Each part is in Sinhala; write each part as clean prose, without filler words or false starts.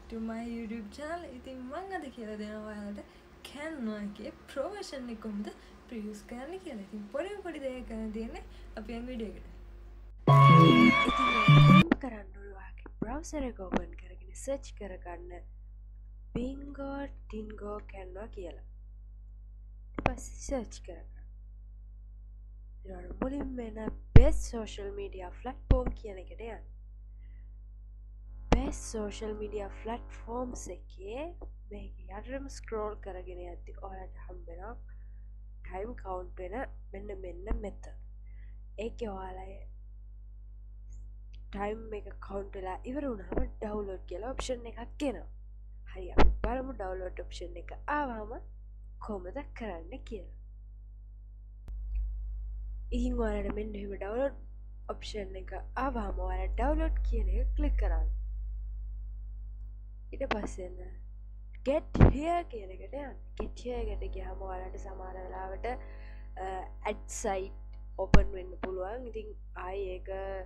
to my YouTube channel. ඉතින් මම අද කියලා දෙනවා ඔයාලට Canva එකේ Pro version එක කොහොමද ප්‍රයුස් කරන්න කියලා. ඉතින් පොඩි දෙයක් කරන්න තියෙන්නේ අපි යන් වීඩියෝ එකට. ඉතින් කරන්න ඕනේ ඔයාගේ browser එක open කරගෙන search කරගන්න Bingo Dingo Canva කියලා. ඊට පස්සේ search කරගන්න. ඊට මුලින්ම එන best social media platform කියන එකට යන්න. best social media platforms එකේ මේක යටටම scroll කරගෙන යද්දි ඔයාලට හම්බෙනවා time count වෙන මෙන්න method. ඒකේ ඔයාලා time එක count වෙලා ඉවර වුණාම download කියලා option එකක් එනවා. හරි අපි බලමු download option එක ආවම කොහොමද කරන්න කියලා. ඉතින් ඔයාලට මෙන්න එහෙම download option එක ආවම ඔයාලා download කියන එක click කරන්න. ඊට පස්සේ get here කියන එකට යන්න. get here එකට ගියාම ඔයාලට සමහර වෙලාවට ad site open වෙන්න පුළුවන්. ඉතින් ආයි ඒක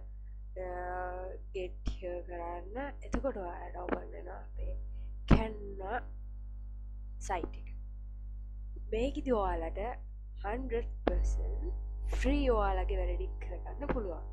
get here කරන්න. එතකොට ඔයාලට open වෙනවා අපේ Canva site එක. මේකෙදි ඔයාලට 100% free ඔයාලගේ වැඩ ටික කරගන්න පුළුවන්.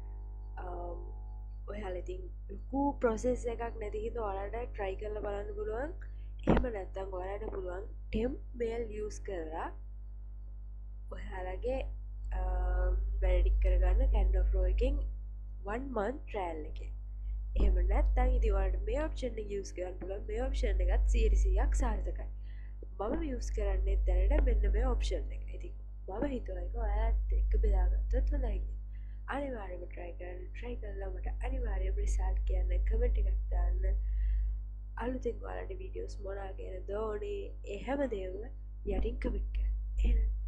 ඔයාලා ඉතින් ලොකු process එකක් නැති හින්දා ඔයාලට try කරලා බලන්න පුළුවන්. එහෙම නැත්නම් ඔයාලට පුළුවන් temp mail use කරලා ඔයාලගේ වැඩ ටික කරගන්න Canva Pro එකෙන් 1 month trial එකේ. එහෙම නැත්නම් ඉතින් ඔයාලට මේ option එක use කරන්න පුළුවන්. මේ option එකත් 100%ක් සාර්ථකයි. මම use කරන්නේ දැනට මෙන්න මේ option එක. ඉතින් මම හිතුවා ඒක ඔයාලත් එක්ක බෙදාගත්තොත් හොඳයි කියලා. අනිවාර්යයෙන්ම try කරලා මට අනිවාර්යයෙන්ම result කියන්න comment එකක් දාන්න. අලුතෙන් ඔයාලට videos මොනවා ගැනද ඕනේ ඒ හැමදේම යටින් comment කරන්න. එහෙනම්